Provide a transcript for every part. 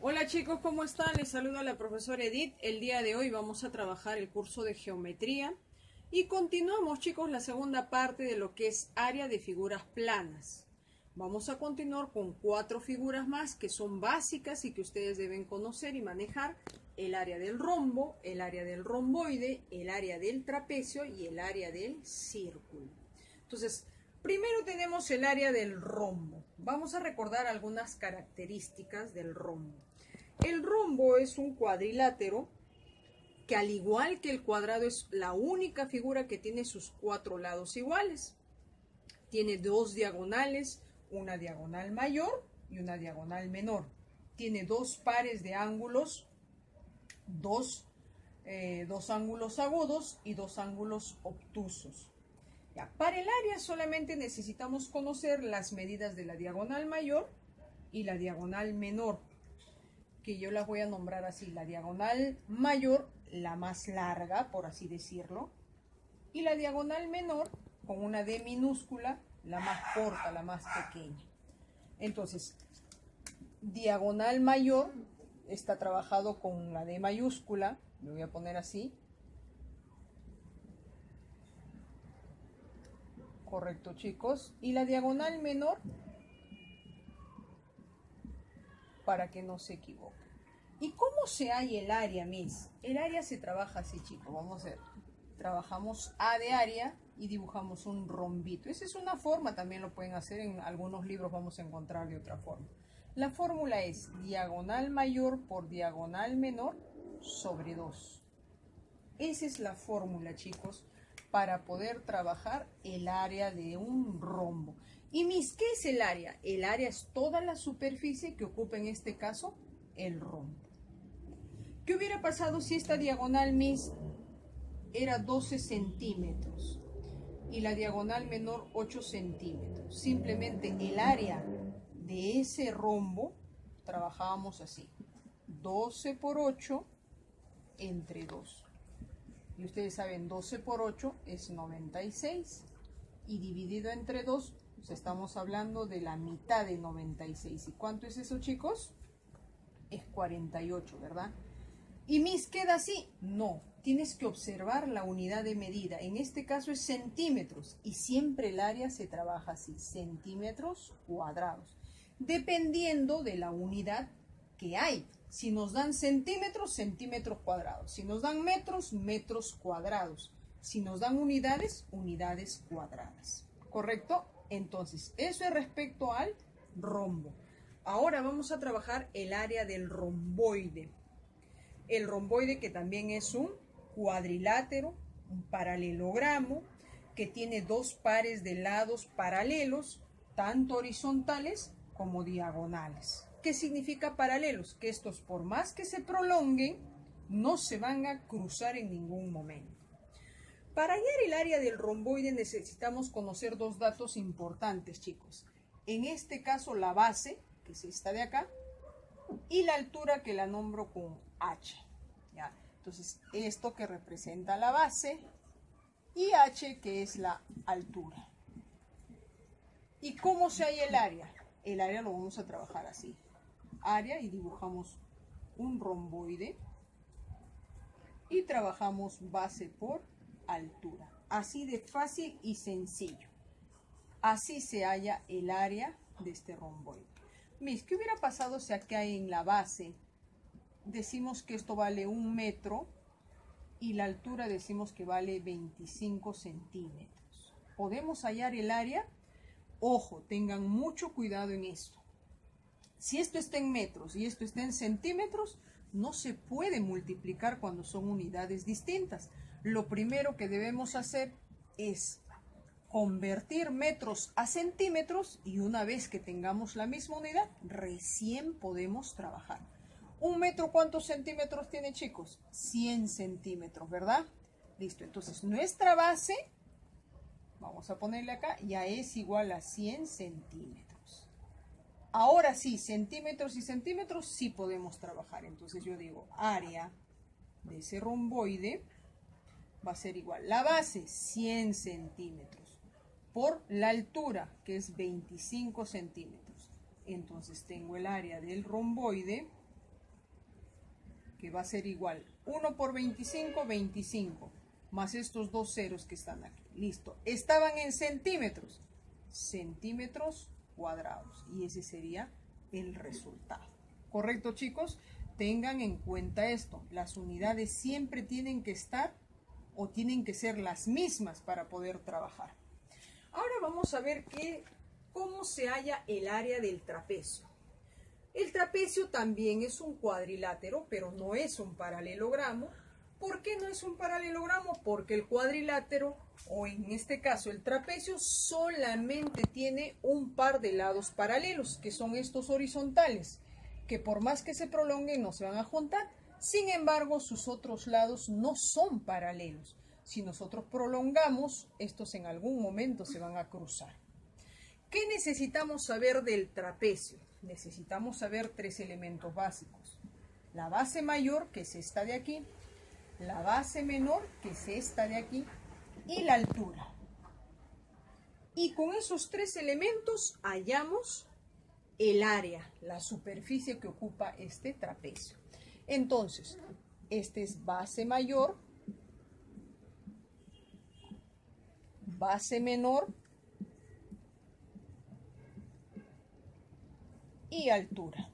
Hola chicos, ¿cómo están? Les saluda la profesora Edith. El día de hoy vamos a trabajar el curso de geometría y continuamos chicos la segunda parte de lo que es área de figuras planas. Vamos a continuar con 4 figuras más que son básicas y que ustedes deben conocer y manejar: el área del rombo, el área del romboide, el área del trapecio y el área del círculo. Entonces, primero tenemos el área del rombo. Vamos a recordar algunas características del rombo. El rombo es un cuadrilátero que, al igual que el cuadrado, es la única figura que tiene sus 4 lados iguales. Tiene 2 diagonales, una diagonal mayor y una diagonal menor. Tiene 2 pares de ángulos, dos ángulos agudos y 2 ángulos obtusos. Ya, para el área solamente necesitamos conocer las medidas de la diagonal mayor y la diagonal menor, que yo las voy a nombrar así: la diagonal mayor, la más larga, por así decirlo, y la diagonal menor, con una D minúscula, la más corta, la más pequeña. Entonces, diagonal mayor está trabajado con la D mayúscula, lo voy a poner así. Correcto, chicos. Y la diagonal menor, para que no se equivoque. ¿Y cómo se halla el área, Miss? El área se trabaja así, chicos. Vamos a ver. Trabajamos A de área y dibujamos un rombito. Esa es una forma, también lo pueden hacer. En algunos libros vamos a encontrar de otra forma. La fórmula es diagonal mayor por diagonal menor sobre 2. Esa es la fórmula, chicos, para poder trabajar el área de un rombo. Y Miss, ¿qué es el área? El área es toda la superficie que ocupa en este caso el rombo. ¿Qué hubiera pasado si esta diagonal, Miss, era 12 centímetros y la diagonal menor 8 centímetros? Simplemente el área de ese rombo trabajábamos así: 12 por 8 entre 2. Y ustedes saben, 12 por 8 es 96. Y dividido entre 2, pues estamos hablando de la mitad de 96. ¿Y cuánto es eso, chicos? Es 48, ¿verdad? ¿Y Miss, queda así? No, tienes que observar la unidad de medida. En este caso es centímetros. Y siempre el área se trabaja así: centímetros cuadrados, dependiendo de la unidad que hay. Si nos dan centímetros, centímetros cuadrados. Si nos dan metros, metros cuadrados. Si nos dan unidades, unidades cuadradas. ¿Correcto? Entonces, eso es respecto al rombo. Ahora vamos a trabajar el área del romboide. El romboide, que también es un cuadrilátero, un paralelogramo, que tiene 2 pares de lados paralelos, tanto horizontales como diagonales. ¿Qué significa paralelos? Que estos, por más que se prolonguen, no se van a cruzar en ningún momento. Para hallar el área del romboide necesitamos conocer 2 datos importantes, chicos. En este caso, la base, que es esta de acá, y la altura, que la nombro con H. ¿Ya? Entonces, esto que representa la base y H, que es la altura. ¿Y cómo se halla el área? El área lo vamos a trabajar así: área, y dibujamos un romboide y trabajamos base por altura. Así de fácil y sencillo. Así se halla el área de este romboide. Miss, ¿qué hubiera pasado si acá en la base decimos que esto vale 1 metro y la altura decimos que vale 25 centímetros? ¿Podemos hallar el área? Ojo, tengan mucho cuidado en esto. Si esto está en metros y esto está en centímetros, no se puede multiplicar cuando son unidades distintas. Lo primero que debemos hacer es convertir metros a centímetros, y una vez que tengamos la misma unidad, recién podemos trabajar. ¿Un metro cuántos centímetros tiene, chicos? 100 centímetros, ¿verdad? Listo, entonces nuestra base, vamos a ponerle acá, ya es igual a 100 centímetros. Ahora sí, centímetros y centímetros sí podemos trabajar. Entonces yo digo, área de ese romboide va a ser igual: la base, 100 centímetros, por la altura, que es 25 centímetros. Entonces tengo el área del romboide que va a ser igual 1 por 25, 25, más estos dos ceros que están aquí. Listo. Estaban en centímetros, centímetros cuadrados. Y ese sería el resultado. ¿Correcto, chicos? Tengan en cuenta esto. Las unidades siempre tienen que estar o tienen que ser las mismas para poder trabajar. Ahora vamos a ver cómo se halla el área del trapecio. El trapecio también es un cuadrilátero, pero no es un paralelogramo. ¿Por qué no es un paralelogramo? Porque el cuadrilátero, o en este caso el trapecio, solamente tiene un par de lados paralelos, que son estos horizontales, que por más que se prolonguen no se van a juntar. Sin embargo, sus otros lados no son paralelos. Si nosotros prolongamos, estos en algún momento se van a cruzar. ¿Qué necesitamos saber del trapecio? Necesitamos saber tres elementos básicos. La base mayor, que es esta de aquí, la base menor, que es esta de aquí, y la altura. Y con esos tres elementos hallamos el área, la superficie que ocupa este trapecio. Entonces, este es base mayor, base menor y altura.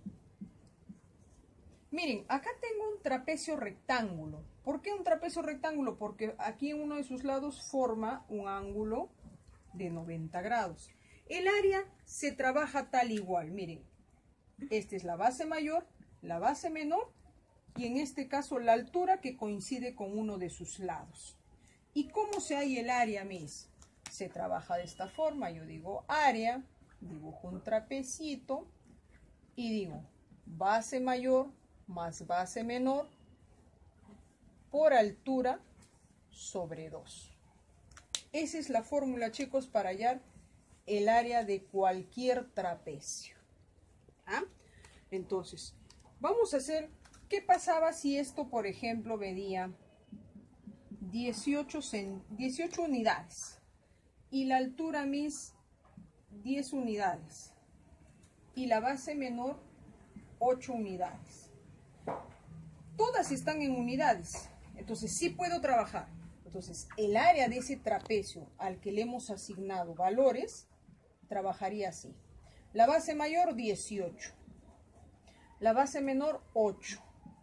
Miren, acá tengo un trapecio rectángulo. ¿Por qué un trapecio rectángulo? Porque aquí en uno de sus lados forma un ángulo de 90 grados. El área se trabaja tal igual. Miren, esta es la base mayor, la base menor y en este caso la altura que coincide con uno de sus lados. ¿Y cómo se halla el área, Miss? Se trabaja de esta forma. Yo digo área, dibujo un trapecito y digo base mayor más base menor por altura sobre 2. Esa es la fórmula, chicos, para hallar el área de cualquier trapecio. ¿Ah? Entonces, vamos a hacer, ¿qué pasaba si esto, por ejemplo, medía 18 unidades y la altura, Miss, 10 unidades y la base menor 8 unidades? Todas están en unidades, entonces sí puedo trabajar. Entonces el área de ese trapecio al que le hemos asignado valores trabajaría así: la base mayor 18, la base menor 8,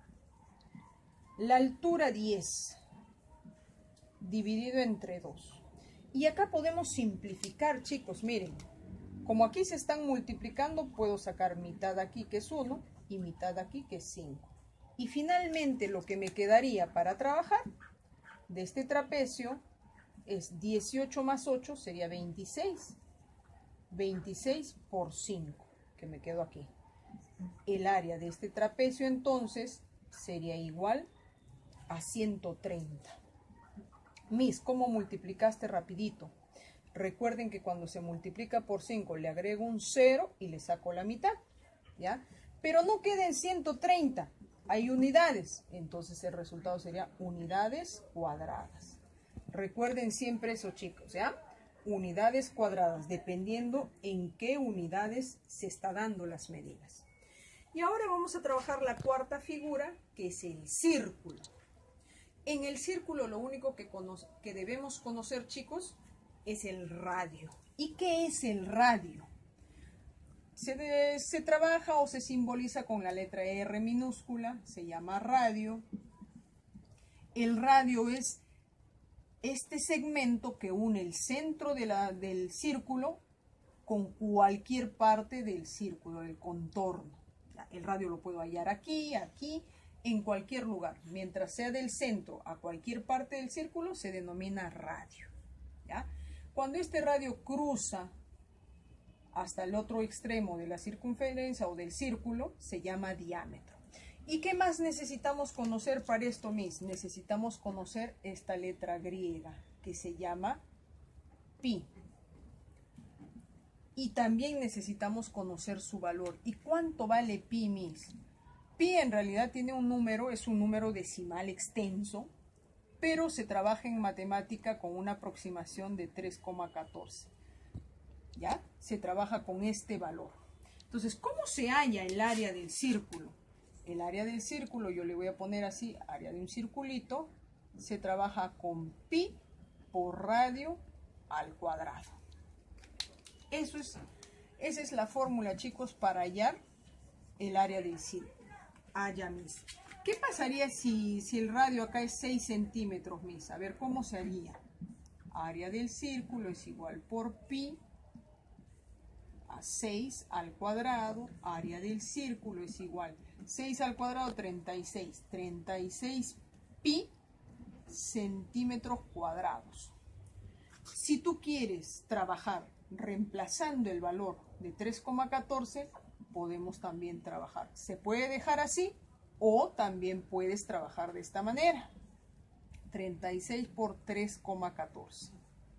la altura 10 dividido entre 2. Y acá podemos simplificar, chicos. Miren, como aquí se están multiplicando, puedo sacar mitad aquí, que es 1, y mitad aquí, que es 5. Y finalmente lo que me quedaría para trabajar de este trapecio es 18 más 8, sería 26. 26 por 5, que me quedo aquí. El área de este trapecio entonces sería igual a 130. Miss, ¿cómo multiplicaste rapidito? Recuerden que cuando se multiplica por 5 le agrego un 0 y le saco la mitad, ¿ya? Pero no queda en 130, hay unidades, entonces el resultado sería unidades cuadradas. Recuerden siempre eso, chicos, ¿ya? Unidades cuadradas, dependiendo en qué unidades se está dando las medidas. Y ahora vamos a trabajar la cuarta figura, que es el círculo. En el círculo lo único que debemos conocer, chicos, es el radio. ¿Y qué es el radio? Se trabaja o se simboliza con la letra R minúscula, se llama radio. El radio es este segmento que une el centro del círculo con cualquier parte del círculo, del contorno. El radio lo puedo hallar aquí, aquí, en cualquier lugar. Mientras sea del centro a cualquier parte del círculo, se denomina radio, ¿ya? Cuando este radio cruza hasta el otro extremo de la circunferencia o del círculo, se llama diámetro. ¿Y qué más necesitamos conocer para esto, Miss? Necesitamos conocer esta letra griega que se llama pi. Y también necesitamos conocer su valor. ¿Y cuánto vale pi, Miss? Pi en realidad tiene un número, es un número decimal extenso, pero se trabaja en matemática con una aproximación de 3,14. ¿Ya? Se trabaja con este valor. Entonces, ¿cómo se halla el área del círculo? El área del círculo, yo le voy a poner así, área de un circulito, se trabaja con pi por radio al cuadrado. Esa es la fórmula, chicos, para hallar el área del círculo. Ya, mis. ¿Qué pasaría si el radio acá es 6 centímetros, mis? A ver, ¿cómo se haría? Área del círculo es igual por pi a 6 al cuadrado. Área del círculo es igual 6 al cuadrado, 36. 36 pi centímetros cuadrados. Si tú quieres trabajar reemplazando el valor de 3,14, podemos también trabajar. Se puede dejar así o también puedes trabajar de esta manera. 36 por 3,14.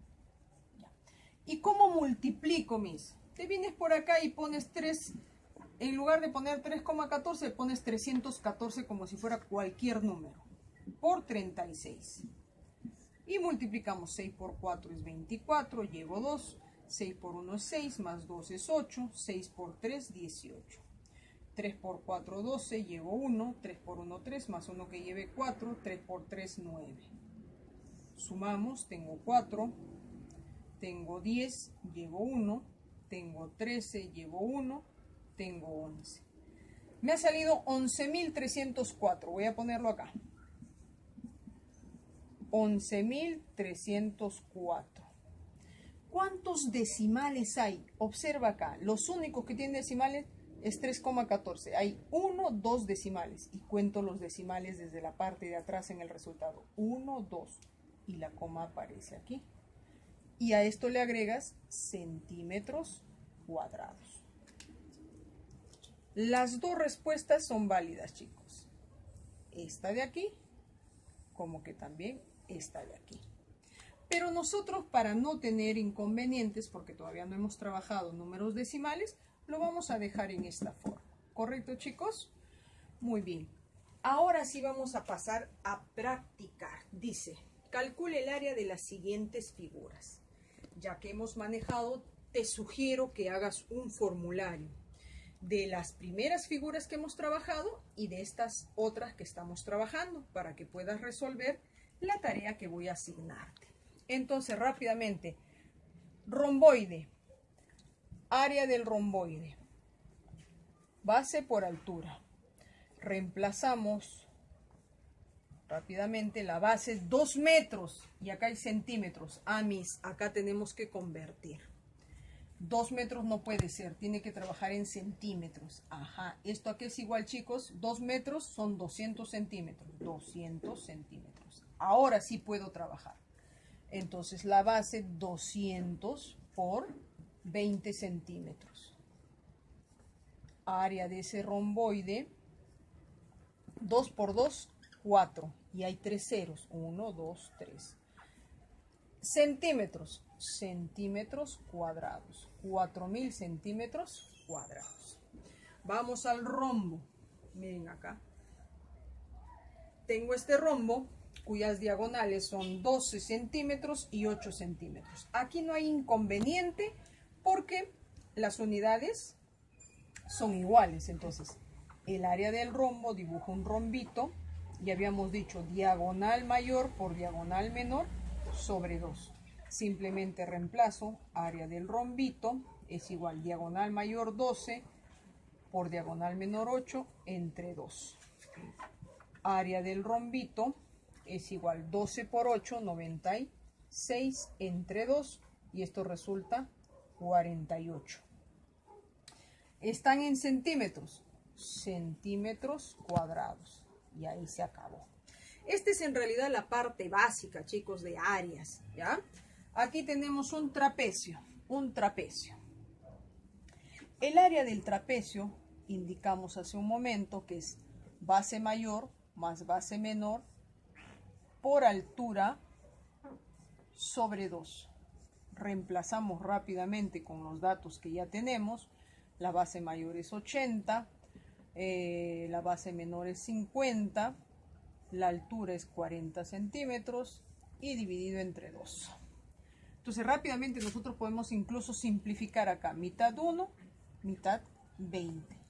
¿Y cómo multiplico, mis? Te vienes por acá y pones 3, en lugar de poner 3,14, pones 314 como si fuera cualquier número, por 36. Y multiplicamos 6 por 4 es 24, llevo 2, 6 por 1 es 6, más 2 es 8, 6 por 3, 18. 3 por 4, 12, llevo 1, 3 por 1, 3, más 1 que lleve 4, 3 por 3, 9. Sumamos, tengo 4, tengo 10, llevo 1, tengo 13, llevo 1, tengo 11. Me ha salido 11.304, voy a ponerlo acá. 11.304. ¿Cuántos decimales hay? Observa acá, los únicos que tienen decimales es 3,14. Hay 1, 2 decimales y cuento los decimales desde la parte de atrás en el resultado. 1, 2 y la coma aparece aquí. Y a esto le agregas centímetros cuadrados. Las dos respuestas son válidas, chicos. Esta de aquí, como que también esta de aquí. Pero nosotros, para no tener inconvenientes, porque todavía no hemos trabajado números decimales, lo vamos a dejar en esta forma. ¿Correcto, chicos? Muy bien. Ahora sí vamos a pasar a practicar. Dice, calcule el área de las siguientes figuras. Ya que hemos manejado, te sugiero que hagas un formulario de las primeras figuras que hemos trabajado y de estas otras que estamos trabajando para que puedas resolver la tarea que voy a asignarte. Entonces, rápidamente, romboide, área del romboide, base por altura. Reemplazamos rápidamente la base 2 metros y acá hay centímetros. Acá tenemos que convertir. 2 metros no puede ser, tiene que trabajar en centímetros. Esto aquí es igual, chicos, 2 metros son 200 centímetros. 200 centímetros. Ahora sí puedo trabajar. Entonces la base 200 por 20 centímetros. Área de ese romboide, 2 por 2, 4. Y hay 3 ceros, 1, 2, 3. Centímetros, centímetros cuadrados, 4.000 centímetros cuadrados. Vamos al rombo. Miren acá. Tengo este rombo cuyas diagonales son 12 centímetros y 8 centímetros. Aquí no hay inconveniente porque las unidades son iguales. Entonces, el área del rombo dibujo un rombito. Ya habíamos dicho diagonal mayor por diagonal menor sobre 2. Simplemente reemplazo área del rombito es igual diagonal mayor 12 por diagonal menor 8 entre 2. Área del rombito es igual 12 por 8, 96 entre 2 y esto resulta 48. Están en centímetros, centímetros cuadrados y ahí se acabó. Esta es en realidad la parte básica, chicos, de áreas, ¿ya? Aquí tenemos un trapecio, El área del trapecio, indicamos hace un momento que es base mayor más base menor por altura sobre 2. Reemplazamos rápidamente con los datos que ya tenemos. La base mayor es 80, la base menor es 50, la altura es 40 centímetros y dividido entre 2. Entonces rápidamente nosotros podemos incluso simplificar acá. Mitad 1, mitad 20.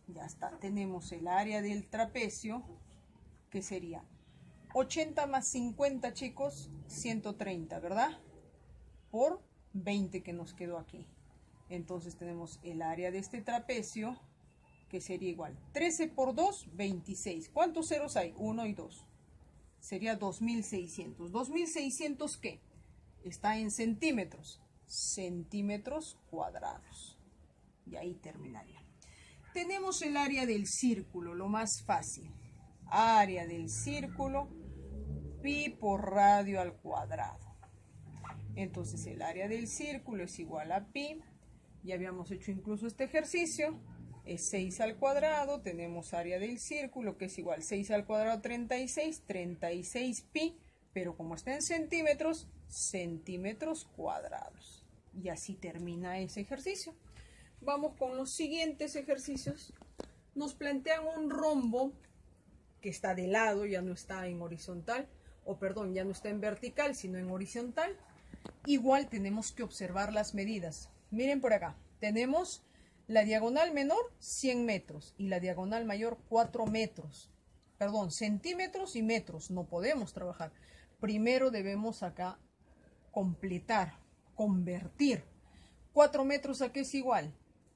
Ya está, tenemos el área del trapecio, que sería 80 más 50, chicos, 130, ¿verdad? Por 20 que nos quedó aquí. Entonces tenemos el área de este trapecio, que sería igual. 13 por 2, 26. ¿Cuántos ceros hay? 1 y 2. Sería 2600. ¿2600 qué? Está en centímetros. Centímetros cuadrados. Y ahí terminaría. Tenemos el área del círculo, lo más fácil. Área del círculo, pi por radio al cuadrado. Entonces el área del círculo es igual a pi. Ya habíamos hecho incluso este ejercicio. Es 6 al cuadrado. Tenemos área del círculo que es igual a 6 al cuadrado 36. 36 pi. Pero como está en centímetros, centímetros cuadrados. Y así termina ese ejercicio. Vamos con los siguientes ejercicios. Nos plantean un rombo que está de lado, ya no está en horizontal, o perdón, ya no está en vertical, sino en horizontal. Igual tenemos que observar las medidas. Miren por acá, tenemos la diagonal menor 100 metros y la diagonal mayor 4 metros. Perdón, centímetros y metros, no podemos trabajar. Primero debemos acá completar, convertir. 4 metros ¿a qué es igual?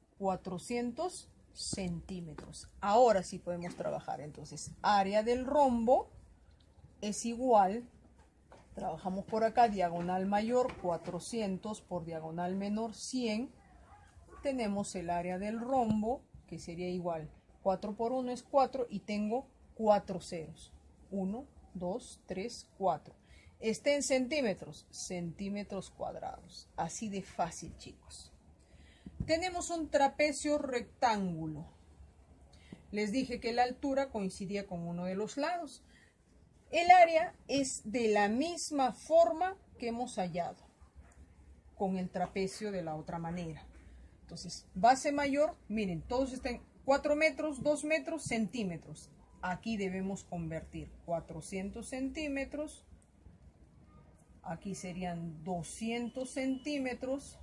400 centímetros. Ahora sí podemos trabajar. Entonces, área del rombo es igual, trabajamos por acá, diagonal mayor 400 por diagonal menor 100. Tenemos el área del rombo, que sería igual, 4 por 1 es 4 y tengo 4 ceros. 1, 2, 3, 4. Está en centímetros, centímetros cuadrados. Así de fácil, chicos. Tenemos un trapecio rectángulo. Les dije que la altura coincidía con uno de los lados. El área es de la misma forma que hemos hallado con el trapecio de la otra manera. Entonces, base mayor, miren, todos están 4 metros, 2 metros, centímetros. Aquí debemos convertir 400 centímetros. Aquí serían 200 centímetros.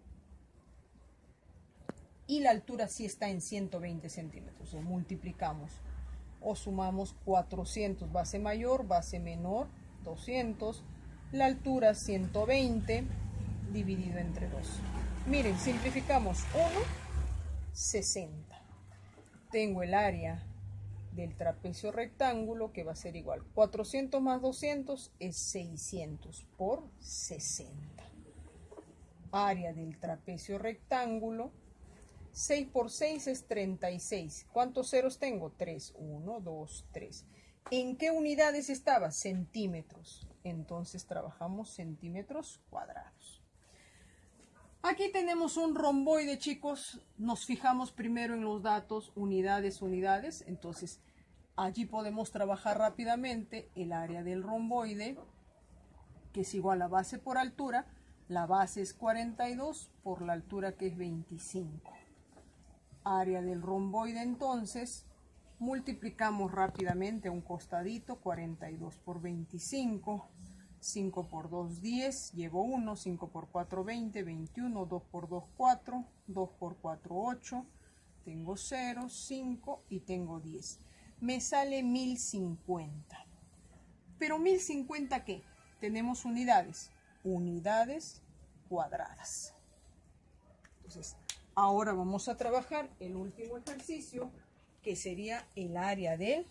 Y la altura sí está en 120 centímetros. Lo multiplicamos o sumamos 400, base mayor, base menor, 200. La altura 120 dividido entre 2. Miren, simplificamos 1, 60. Tengo el área del trapecio rectángulo que va a ser igual. 400 más 200 es 600 por 60. Área del trapecio rectángulo. 6 por 6 es 36. ¿Cuántos ceros tengo? 3. 1, 2, 3. ¿En qué unidades estaba? Centímetros. Entonces trabajamos centímetros cuadrados. Aquí tenemos un romboide, chicos. Nos fijamos primero en los datos, unidades, unidades. Entonces allí podemos trabajar rápidamente el área del romboide, que es igual a base por altura. La base es 42 por la altura, que es 25. Área del romboide, entonces multiplicamos rápidamente a un costadito. 42 por 25, 5 por 2 10, llevo 1, 5 por 4 20, 21, 2 por 2 4, 2 por 4 8, tengo 0, 5 y tengo 10. Me sale 1050. Pero 1050 ¿qué? Tenemos unidades, unidades cuadradas. Entonces, ahora vamos a trabajar el último ejercicio, que sería el área del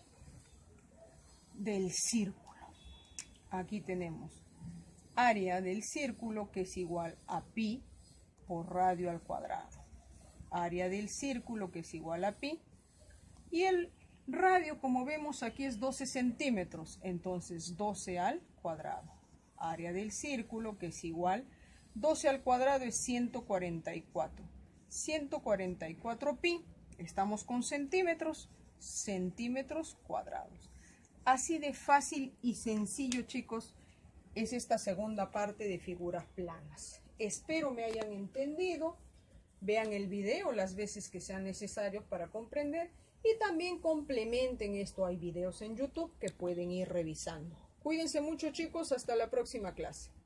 círculo. Aquí tenemos área del círculo, que es igual a pi por radio al cuadrado. Área del círculo, que es igual a pi. Y el radio, como vemos aquí, es 12 centímetros. Entonces 12 al cuadrado. Área del círculo, que es igual, 12 al cuadrado es 144. 144 pi, estamos con centímetros, centímetros cuadrados. Así de fácil y sencillo, chicos, es esta segunda parte de figuras planas. Espero me hayan entendido. Vean el video las veces que sean necesarios para comprender y también complementen esto. Hay videos en YouTube que pueden ir revisando. Cuídense mucho, chicos, hasta la próxima clase.